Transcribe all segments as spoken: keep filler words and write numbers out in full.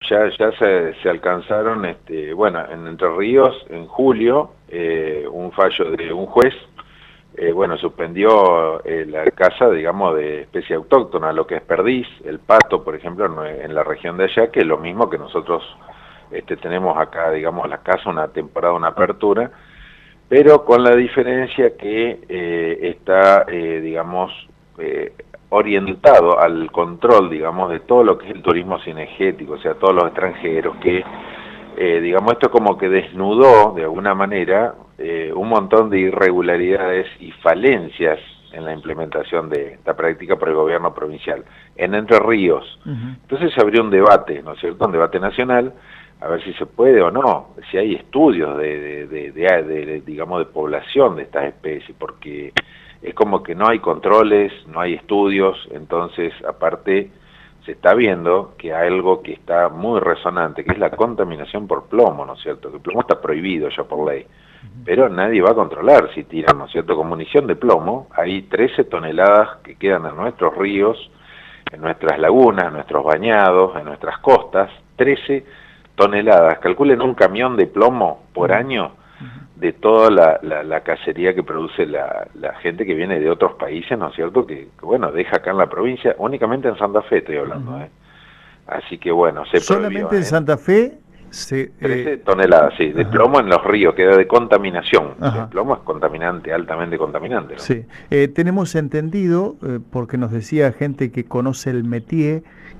Ya, ya se, se alcanzaron, este, bueno, en Entre Ríos, en julio, eh, un fallo de un juez, eh, bueno, suspendió eh, la caza, digamos, de especie autóctona, lo que es perdiz, el pato, por ejemplo, en, en la región de allá, que es lo mismo que nosotros este, tenemos acá, digamos, la caza, una temporada, una apertura, pero con la diferencia que eh, está, eh, digamos, eh, orientado al control, digamos, de todo lo que es el turismo cinegético, o sea, todos los extranjeros, que, eh, digamos, esto como que desnudó, de alguna manera, eh, un montón de irregularidades y falencias en la implementación de esta práctica por el gobierno provincial, en Entre Ríos. Uh-huh. Entonces se abrió un debate, ¿no es cierto?, un debate nacional, a ver si se puede o no, si hay estudios de, de, de, de, de, de digamos, de población de estas especies, porque es como que no hay controles, no hay estudios, entonces aparte se está viendo que hay algo que está muy resonante, que es la contaminación por plomo, ¿no es cierto? Que el plomo está prohibido ya por ley, pero nadie va a controlar si tiran, ¿no es cierto? Con munición de plomo, hay trece toneladas que quedan en nuestros ríos, en nuestras lagunas, en nuestros bañados, en nuestras costas, trece toneladas, calculen un camión de plomo por año de toda la, la, la cacería que produce la, la gente que viene de otros países, ¿no es cierto?, que, que bueno, deja acá en la provincia, únicamente en Santa Fe estoy hablando, uh-huh. ¿eh? Así que bueno, se solamente prohibió, en ¿eh? Santa Fe se, trece eh... toneladas, sí, de Ajá. plomo en los ríos, queda de contaminación. Ajá. El plomo es contaminante, altamente contaminante, ¿no? Sí, eh, tenemos entendido, eh, porque nos decía gente que conoce el métier,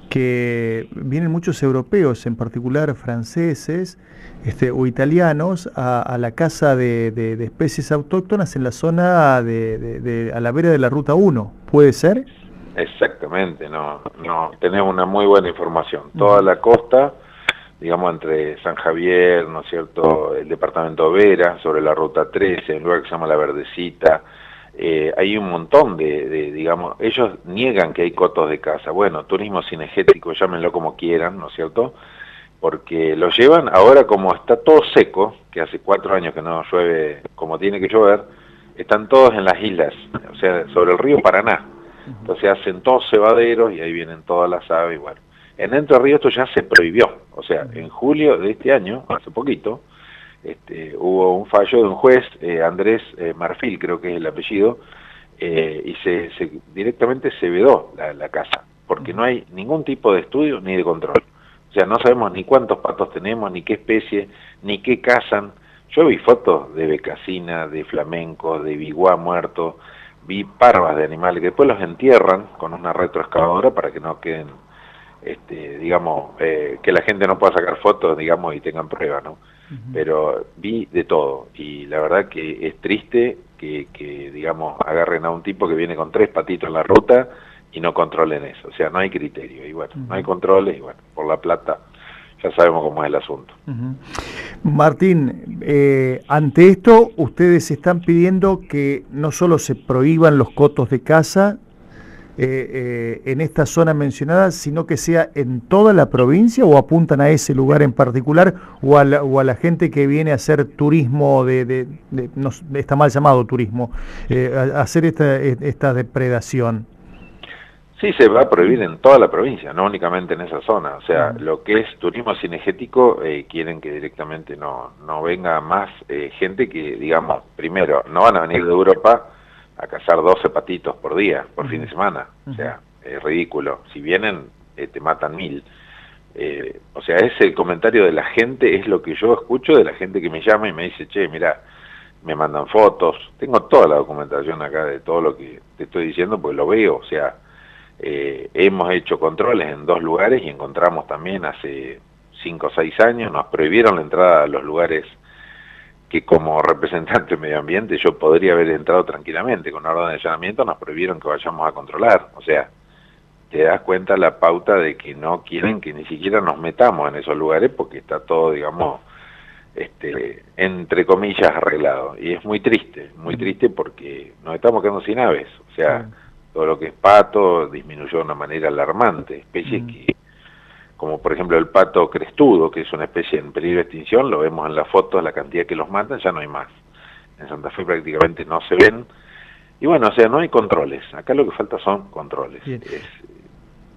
que vienen muchos europeos, en particular franceses este, o italianos, a, a la caza de, de, de especies autóctonas en la zona de, de, de, a la vera de la Ruta uno, ¿puede ser? Exactamente, no, no, tenemos una muy buena información. Toda la costa, digamos, entre San Javier, ¿no es cierto?, el departamento Vera, sobre la Ruta trece, un lugar que se llama La Verdecita, eh, hay un montón de, de, digamos, ellos niegan que hay cotos de caza. Bueno, turismo cinegético, llámenlo como quieran, ¿no es cierto?, porque lo llevan, ahora como está todo seco, que hace cuatro años que no llueve como tiene que llover, están todos en las islas, o sea, sobre el río Paraná. Entonces hacen todos cebaderos y ahí vienen todas las aves y bueno. En Entre Ríos esto ya se prohibió, o sea, en julio de este año, hace poquito, este, hubo un fallo de un juez, eh, Andrés eh, Marfil creo que es el apellido, eh, y se, se directamente se vedó la, la caza, porque no hay ningún tipo de estudio ni de control. O sea, no sabemos ni cuántos patos tenemos, ni qué especie, ni qué cazan. Yo vi fotos de becasina, de flamenco, de biguá muerto, vi parvas de animales que después los entierran con una retroexcavadora para que no queden, este, digamos, eh, que la gente no pueda sacar fotos, digamos, y tengan pruebas, ¿no? Uh-huh. Pero vi de todo, y la verdad que es triste que, que, digamos, agarren a un tipo que viene con tres patitos en la ruta y no controlen eso, o sea, no hay criterio, y bueno, uh-huh. no hay controles, y bueno, por la plata ya sabemos cómo es el asunto. Uh-huh. Martín, eh, ante esto, ustedes están pidiendo que no solo se prohíban los cotos de caza eh, eh, en esta zona mencionada, sino que sea en toda la provincia, o apuntan a ese lugar en particular, o a la, o a la gente que viene a hacer turismo, de, de, de no, está mal llamado turismo, eh, a, a hacer esta, esta depredación. Sí, se va a prohibir en toda la provincia, no únicamente en esa zona. O sea, uh-huh. lo que es turismo cinegético, eh, quieren que directamente no, no venga más eh, gente que, digamos, primero, no van a venir de Europa a cazar doce patitos por día, por uh-huh. fin de semana. Uh-huh. O sea, es ridículo. Si vienen, eh, te matan mil. Eh, o sea, ese el comentario de la gente, es lo que yo escucho de la gente que me llama y me dice, che, mira, me mandan fotos. Tengo toda la documentación acá de todo lo que te estoy diciendo, porque lo veo, o sea... Eh, hemos hecho controles en dos lugares y encontramos también hace cinco o seis años, nos prohibieron la entrada a los lugares que como representante de medio ambiente yo podría haber entrado tranquilamente, con orden de allanamiento nos prohibieron que vayamos a controlar. O sea, te das cuenta la pauta de que no quieren que ni siquiera nos metamos en esos lugares porque está todo, digamos, este, entre comillas arreglado. Y es muy triste, muy triste porque nos estamos quedando sin aves, o sea... todo lo que es pato disminuyó de una manera alarmante, especies mm. que, como por ejemplo el pato crestudo, que es una especie en peligro de extinción, lo vemos en las fotos, la cantidad que los matan, ya no hay más. En Santa Fe prácticamente no se ven, y bueno, o sea, no hay controles, acá lo que falta son controles. Es,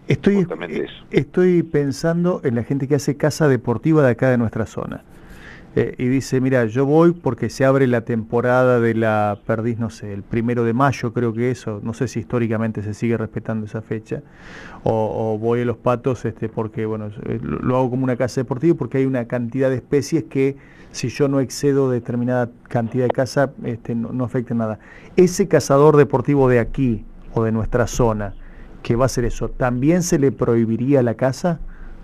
Estoy, eh, estoy pensando en la gente que hace casa deportiva de acá de nuestra zona. Eh, y dice, mira, yo voy porque se abre la temporada de la perdiz, no sé, el primero de mayo creo que eso, no sé si históricamente se sigue respetando esa fecha, o, o voy a Los Patos este, porque, bueno, lo, lo hago como una casa deportiva porque hay una cantidad de especies que si yo no excedo determinada cantidad de caza, este, no, no afecta nada. Ese cazador deportivo de aquí o de nuestra zona, que va a hacer eso, ¿también se le prohibiría la caza?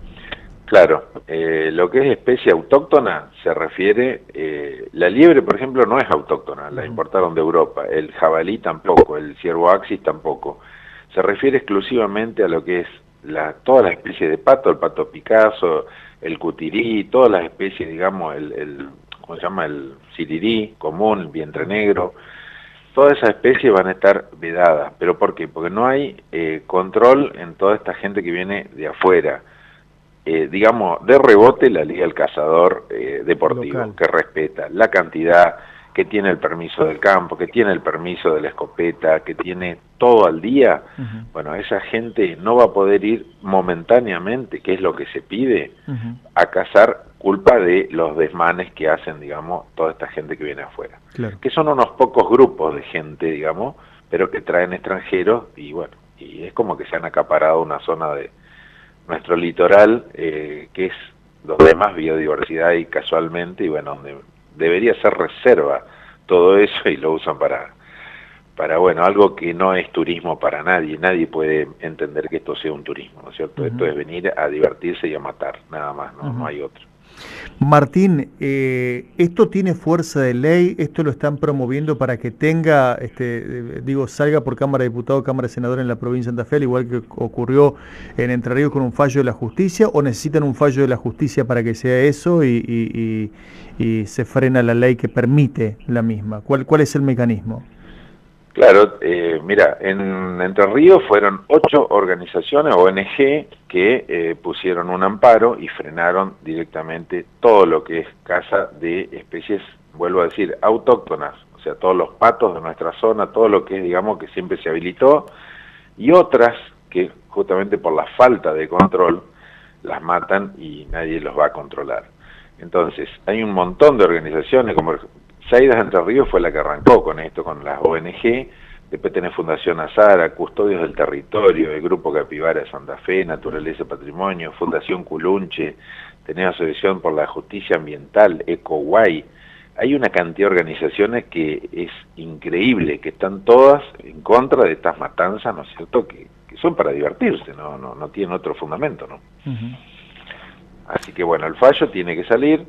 Claro, eh, lo que es especie autóctona se refiere, eh, la liebre por ejemplo no es autóctona, la importaron de Europa, el jabalí tampoco, el ciervo axis tampoco, se refiere exclusivamente a lo que es la, todas las especies de pato, el pato picasso, el cutirí, todas las especies, digamos, el, el ¿cómo se llama? El sirirí común, el vientre negro. Todas esas especies van a estar vedadas. ¿Pero por qué? Porque no hay eh, control en toda esta gente que viene de afuera. Eh, digamos, de rebote la Liga del Cazador eh, Deportivo, local, que respeta la cantidad, que tiene el permiso del campo, que tiene el permiso de la escopeta, que tiene todo al día. Uh-huh. Bueno, esa gente no va a poder ir momentáneamente, que es lo que se pide, uh-huh, a cazar culpa de los desmanes que hacen, digamos, toda esta gente que viene afuera. Claro. Que son unos pocos grupos de gente, digamos, pero que traen extranjeros y bueno, y es como que se han acaparado una zona de nuestro litoral, eh, que es donde hay más biodiversidad y casualmente, y bueno, donde debería ser reserva todo eso y lo usan para, para bueno, algo que no es turismo para nadie, nadie puede entender que esto sea un turismo, ¿no es cierto? Uh-huh. Esto es venir a divertirse y a matar, nada más, no, uh-huh, no hay otro. Martín, eh, ¿esto tiene fuerza de ley? ¿Esto lo están promoviendo para que tenga, este, digo, salga por Cámara de Diputados, Cámara de Senadores en la provincia de Santa Fe, al igual que ocurrió en Entre Ríos con un fallo de la justicia, o necesitan un fallo de la justicia para que sea eso y, y, y, y se frena la ley que permite la misma? ¿Cuál, cuál es el mecanismo? Claro, eh, mira, en Entre Ríos fueron ocho organizaciones, O N G, que eh, pusieron un amparo y frenaron directamente todo lo que es caza de especies, vuelvo a decir, autóctonas, o sea, todos los patos de nuestra zona, todo lo que es, digamos, que siempre se habilitó, y otras que justamente por la falta de control las matan y nadie los va a controlar. Entonces, hay un montón de organizaciones como Saidas Entre Ríos fue la que arrancó con esto, con las O N G, después tenés Fundación Azara, Custodios del Territorio, el Grupo Capibara de Santa Fe, Naturaleza Patrimonio, Fundación Culunche, tenés Asociación por la Justicia Ambiental, EcoWay. Hay una cantidad de organizaciones que es increíble, que están todas en contra de estas matanzas, ¿no es cierto?, que, que son para divertirse, no, no, no tienen otro fundamento, ¿no? Uh-huh. Así que bueno, el fallo tiene que salir.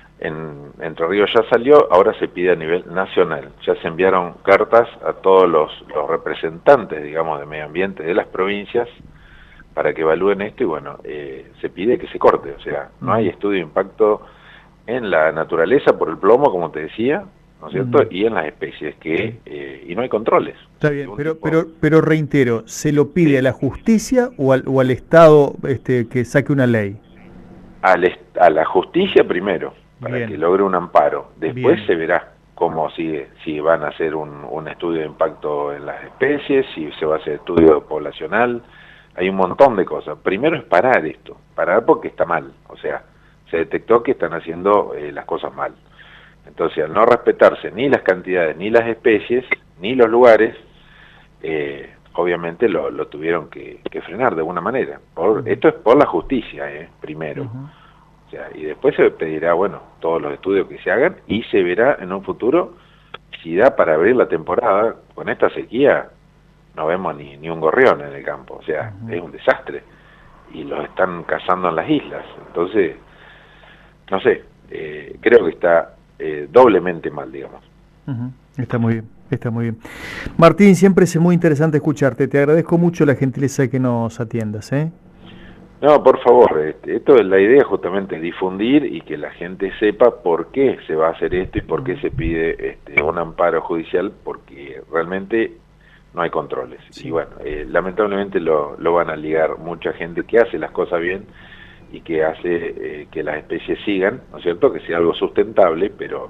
En Entre Ríos ya salió, ahora se pide a nivel nacional. Ya se enviaron cartas a todos los, los representantes, digamos, de medio ambiente de las provincias para que evalúen esto y bueno, eh, se pide que se corte. O sea, no hay estudio de impacto en la naturaleza por el plomo, como te decía, ¿no es cierto? Uh-huh. Y en las especies, que eh, y no hay controles. Está bien, pero, tipo... pero, pero reitero, ¿se lo pide sí. a la justicia o al, o al Estado este, que saque una ley? Al, a la justicia primero, para Bien. que logre un amparo. Después Bien. se verá cómo sigue, si van a hacer un, un estudio de impacto en las especies, si se va a hacer estudio poblacional, hay un montón de cosas. Primero es parar esto, parar porque está mal, o sea, se detectó que están haciendo eh, las cosas mal. Entonces, al no respetarse ni las cantidades, ni las especies, ni los lugares, eh, obviamente lo, lo tuvieron que, que frenar de alguna manera. Por, uh-huh. Esto es por la justicia, eh, primero. Uh-huh. O sea, y después se pedirá, bueno, todos los estudios que se hagan y se verá en un futuro si da para abrir la temporada. Con esta sequía no vemos ni, ni un gorrión en el campo, o sea, uh-huh. es un desastre. Y los están cazando en las islas. Entonces, no sé, eh, creo que está eh, doblemente mal, digamos. Uh-huh. Está muy bien, está muy bien. Martín, siempre es muy interesante escucharte. Te agradezco mucho la gentileza de que nos atiendas, ¿eh? No, por favor, este, esto es la idea justamente, difundir y que la gente sepa por qué se va a hacer esto y por qué se pide este, un amparo judicial, porque realmente no hay controles. Sí. Y bueno, eh, lamentablemente lo, lo van a ligar mucha gente que hace las cosas bien y que hace eh, que las especies sigan, ¿no es cierto?, que sea algo sustentable, pero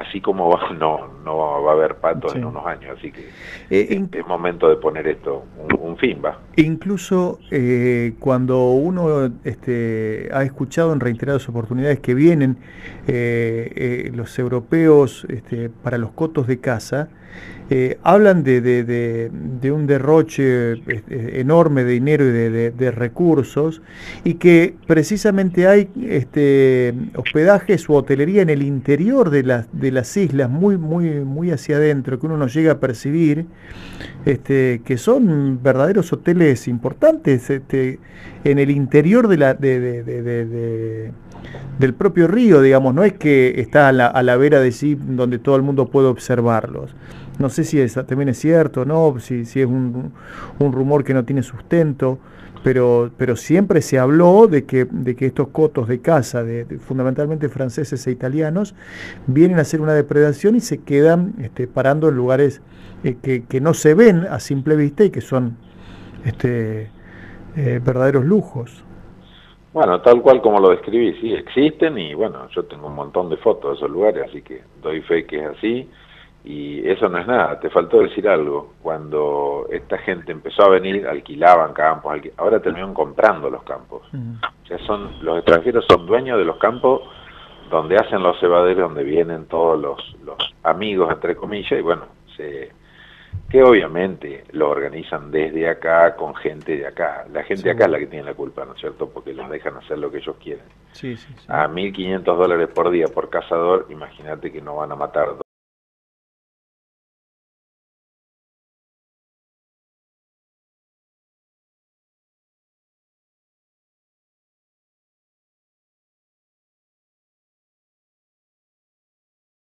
así como va, no, no va a haber patos sí. en unos años, así que eh, es, es momento de poner esto, un, un fin, va. Incluso eh, cuando uno este, ha escuchado en reiteradas oportunidades que vienen eh, eh, los europeos este, para los cotos de caza, eh, hablan de, de, de, de un derroche este, enorme de dinero y de, de, de recursos, y que precisamente hay este, hospedajes u hotelería en el interior de las, de las islas, muy, muy, muy hacia adentro, que uno no llega a percibir, este, que son verdaderos hoteles importantes este, en el interior de la, de, de, de, de, de, del propio río, digamos, no es que está a la, a la vera de sí donde todo el mundo puede observarlos. No sé si es, también es cierto, ¿no? Si, si es un, un rumor que no tiene sustento, pero, pero siempre se habló de que, de que estos cotos de caza, de, de, fundamentalmente franceses e italianos, vienen a hacer una depredación y se quedan este, parando en lugares eh, que, que no se ven a simple vista y que son este, eh, verdaderos lujos. Bueno, tal cual como lo describí, sí, existen y bueno, yo tengo un montón de fotos de esos lugares, así que doy fe que es así. Y eso no es nada, te faltó decir algo. Cuando esta gente empezó a venir, alquilaban campos, alquil... ahora terminaron comprando los campos. Uh-huh. O sea, son, los extranjeros son dueños de los campos donde hacen los cebaderos, donde vienen todos los, los amigos, entre comillas, y bueno, se, que obviamente lo organizan desde acá, con gente de acá. La gente sí. de acá es la que tiene la culpa, ¿no es cierto? Porque les dejan hacer lo que ellos quieren. Sí, sí, sí. A mil quinientos dólares por día por cazador, imagínate que no van a matar